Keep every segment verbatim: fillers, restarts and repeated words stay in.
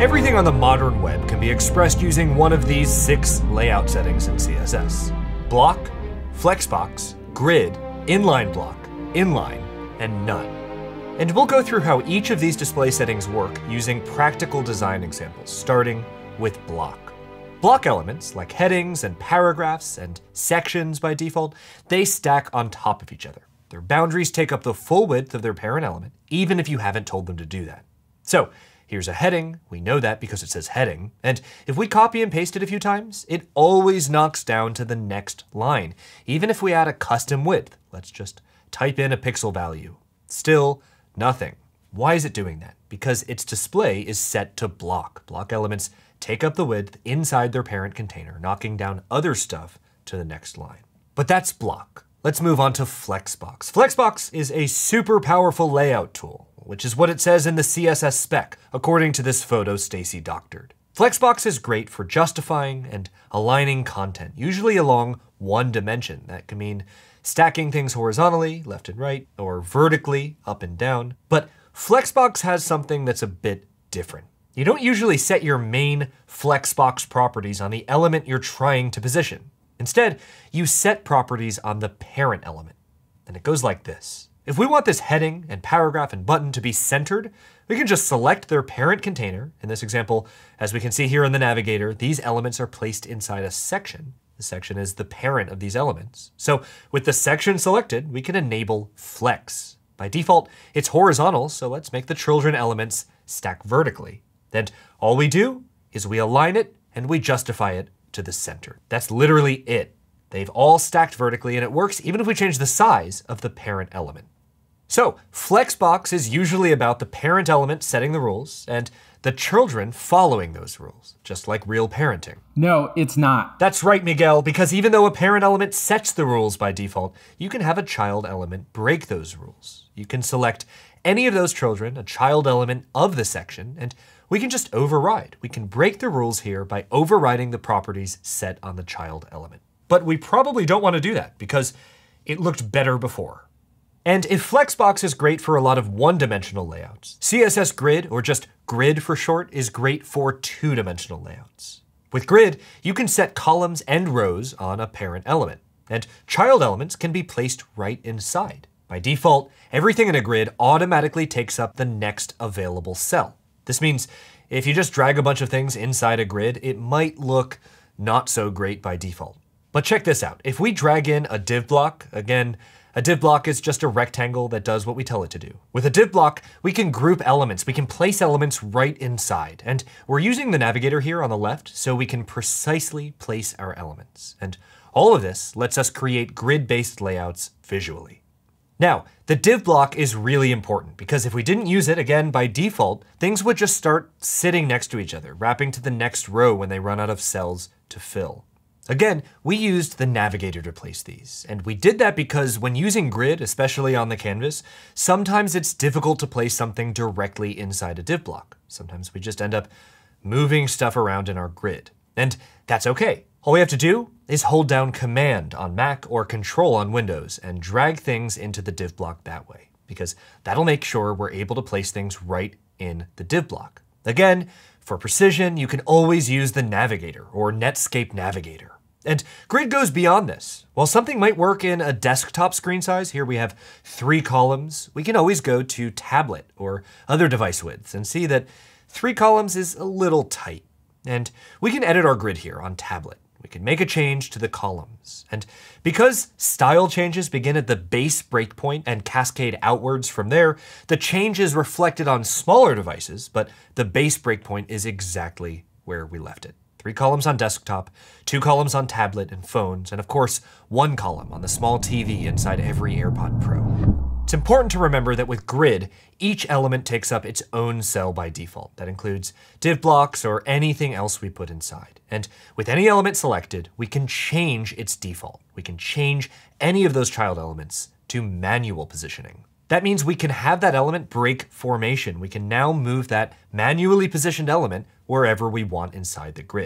Everything on the modern web can be expressed using one of these six layout settings in C S S. Block, Flexbox, Grid, Inline Block, Inline, and None. And we'll go through how each of these display settings work using practical design examples, starting with Block. Block elements, like headings and paragraphs and sections by default, they stack on top of each other. Their boundaries take up the full width of their parent element, even if you haven't told them to do that. So here's a heading, we know that because it says heading, and if we copy and paste it a few times, it always knocks down to the next line, even if we add a custom width. Let's just type in a pixel value. Still nothing. Why is it doing that? Because its display is set to block. Block elements take up the width inside their parent container, knocking down other stuff to the next line. But that's block. Let's move on to Flexbox. Flexbox is a super powerful layout tool, which is what it says in the C S S spec, according to this photo Stacy doctored. Flexbox is great for justifying and aligning content, usually along one dimension. That can mean stacking things horizontally, left and right, or vertically, up and down. But Flexbox has something that's a bit different. You don't usually set your main Flexbox properties on the element you're trying to position. Instead, you set properties on the parent element. And it goes like this. If we want this heading and paragraph and button to be centered, we can just select their parent container. In this example, as we can see here in the navigator, these elements are placed inside a section. The section is the parent of these elements. So with the section selected, we can enable Flex. By default, it's horizontal, so let's make the children elements stack vertically. Then all we do is we align it and we justify it to the center. That's literally it. They've all stacked vertically, and it works even if we change the size of the parent element. So Flexbox is usually about the parent element setting the rules and the children following those rules, just like real parenting. No, it's not. That's right, Miguel, because even though a parent element sets the rules by default, you can have a child element break those rules. You can select any of those children, a child element of the section, and we can just override. We can break the rules here by overriding the properties set on the child element. But we probably don't want to do that because it looked better before. And if Flexbox is great for a lot of one-dimensional layouts, C S S Grid, or just Grid for short, is great for two-dimensional layouts. With Grid, you can set columns and rows on a parent element, and child elements can be placed right inside. By default, everything in a grid automatically takes up the next available cell. This means if you just drag a bunch of things inside a grid, it might look not so great by default. But check this out. If we drag in a div block, again, a div block is just a rectangle that does what we tell it to do. With a div block, we can group elements. We can place elements right inside. And we're using the navigator here on the left so we can precisely place our elements. And all of this lets us create grid-based layouts visually. Now, the div block is really important because if we didn't use it, again, by default, things would just start sitting next to each other, wrapping to the next row when they run out of cells to fill. Again, we used the navigator to place these, and we did that because when using grid, especially on the canvas, sometimes it's difficult to place something directly inside a div block. Sometimes we just end up moving stuff around in our grid, and that's okay. All we have to do is hold down Command on Mac or Control on Windows and drag things into the div block that way, because that'll make sure we're able to place things right in the div block. Again, for precision, you can always use the navigator or Netscape Navigator. And Grid goes beyond this. While something might work in a desktop screen size, here we have three columns, we can always go to tablet or other device widths and see that three columns is a little tight. And we can edit our grid here on tablet. We can make a change to the columns. And because style changes begin at the base breakpoint and cascade outwards from there, the change is reflected on smaller devices, but the base breakpoint is exactly where we left it. Three columns on desktop, two columns on tablet and phones, and of course, one column on the small T V inside every AirPod Pro. It's important to remember that with Grid, each element takes up its own cell by default. That includes div blocks or anything else we put inside. And with any element selected, we can change its default. We can change any of those child elements to manual positioning. That means we can have that element break formation. We can now move that manually positioned element wherever we want inside the grid.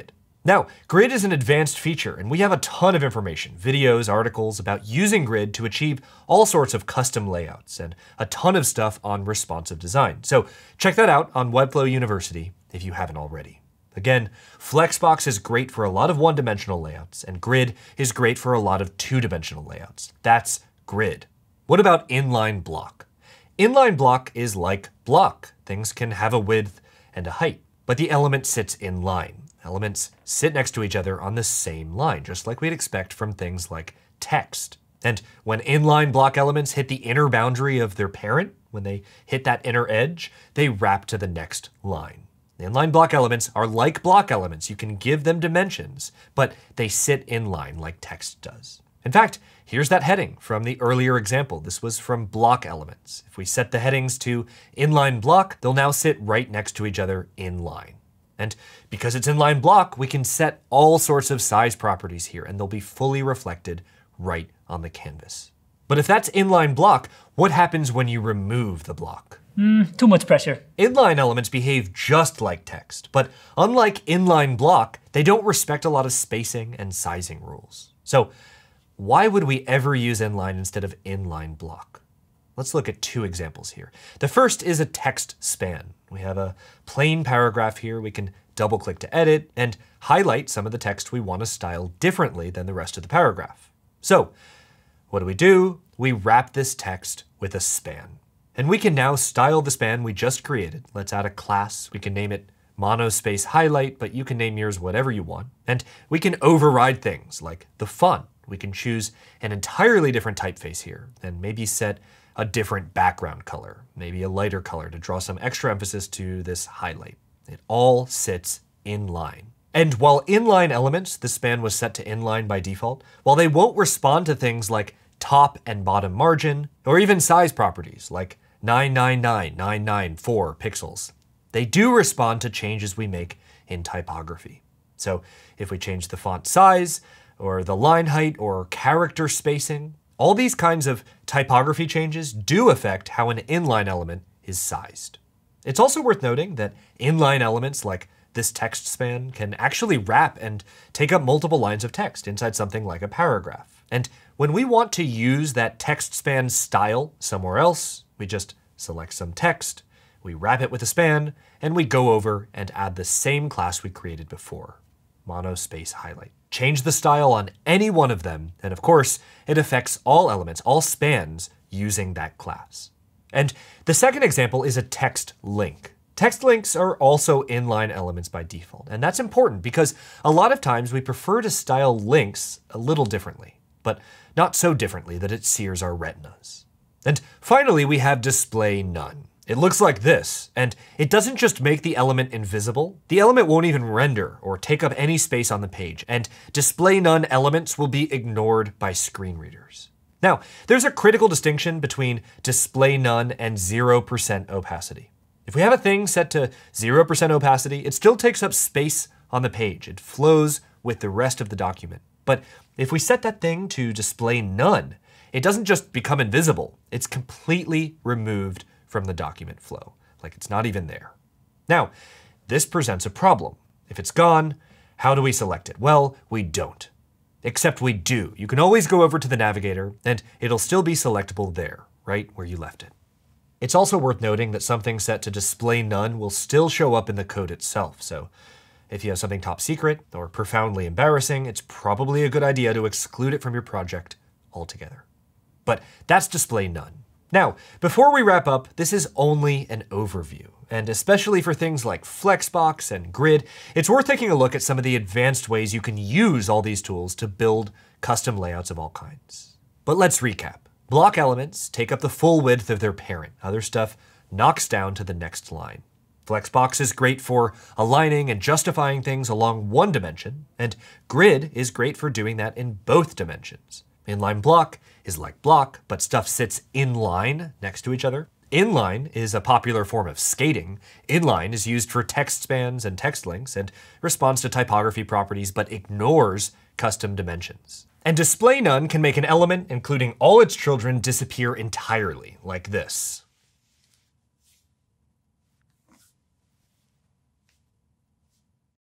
Now, Grid is an advanced feature, and we have a ton of information, videos, articles about using Grid to achieve all sorts of custom layouts, and a ton of stuff on responsive design. So check that out on Webflow University if you haven't already. Again, Flexbox is great for a lot of one-dimensional layouts, and Grid is great for a lot of two-dimensional layouts. That's Grid. What about inline block? Inline block is like block. Things can have a width and a height, but the element sits in line. Elements sit next to each other on the same line, just like we'd expect from things like text. And when inline block elements hit the inner boundary of their parent, when they hit that inner edge, they wrap to the next line. Inline block elements are like block elements. You can give them dimensions, but they sit in line like text does. In fact, here's that heading from the earlier example. This was from block elements. If we set the headings to inline block, they'll now sit right next to each other in line. And because it's inline block, we can set all sorts of size properties here, and they'll be fully reflected right on the canvas. But if that's inline block, what happens when you remove the block? Mm, too much pressure. Inline elements behave just like text, but unlike inline block, they don't respect a lot of spacing and sizing rules. So why would we ever use inline instead of inline block? Let's look at two examples here. The first is a text span. We have a plain paragraph here. We can double click to edit and highlight some of the text we want to style differently than the rest of the paragraph. So what do we do? We wrap this text with a span. And we can now style the span we just created. Let's add a class. We can name it monospace highlight, but you can name yours whatever you want. And we can override things like the font. We can choose an entirely different typeface here and maybe set a different background color, maybe a lighter color to draw some extra emphasis to this highlight. It all sits in line. And while inline elements, the span was set to inline by default, while they won't respond to things like top and bottom margin, or even size properties like nine nine nine nine nine four pixels, they do respond to changes we make in typography. So if we change the font size, or the line height, or character spacing, all these kinds of typography changes do affect how an inline element is sized. It's also worth noting that inline elements like this text span can actually wrap and take up multiple lines of text inside something like a paragraph. And when we want to use that text span style somewhere else, we just select some text, we wrap it with a span, and we go over and add the same class we created before, monospace highlight. Change the style on any one of them, and of course, it affects all elements, all spans, using that class. And the second example is a text link. Text links are also inline elements by default, and that's important because a lot of times we prefer to style links a little differently, but not so differently that it sears our retinas. And finally, we have display none. It looks like this, and it doesn't just make the element invisible, the element won't even render or take up any space on the page, and display none elements will be ignored by screen readers. Now, there's a critical distinction between display none and zero percent opacity. If we have a thing set to zero percent opacity, it still takes up space on the page. It flows with the rest of the document. But if we set that thing to display none, it doesn't just become invisible, it's completely removed from the document flow, like it's not even there. Now, this presents a problem. If it's gone, how do we select it? Well, we don't. Except we do. You can always go over to the navigator and it'll still be selectable there, right where you left it. It's also worth noting that something set to display none will still show up in the code itself. So if you have something top secret or profoundly embarrassing, it's probably a good idea to exclude it from your project altogether. But that's display none. Now, before we wrap up, this is only an overview, and especially for things like Flexbox and Grid, it's worth taking a look at some of the advanced ways you can use all these tools to build custom layouts of all kinds. But let's recap. Block elements take up the full width of their parent. Other stuff knocks down to the next line. Flexbox is great for aligning and justifying things along one dimension, and Grid is great for doing that in both dimensions. Inline block is like block, but stuff sits in line next to each other. Inline is a popular form of skating. Inline is used for text spans and text links and responds to typography properties, but ignores custom dimensions. And display none can make an element, including all its children, disappear entirely, like this.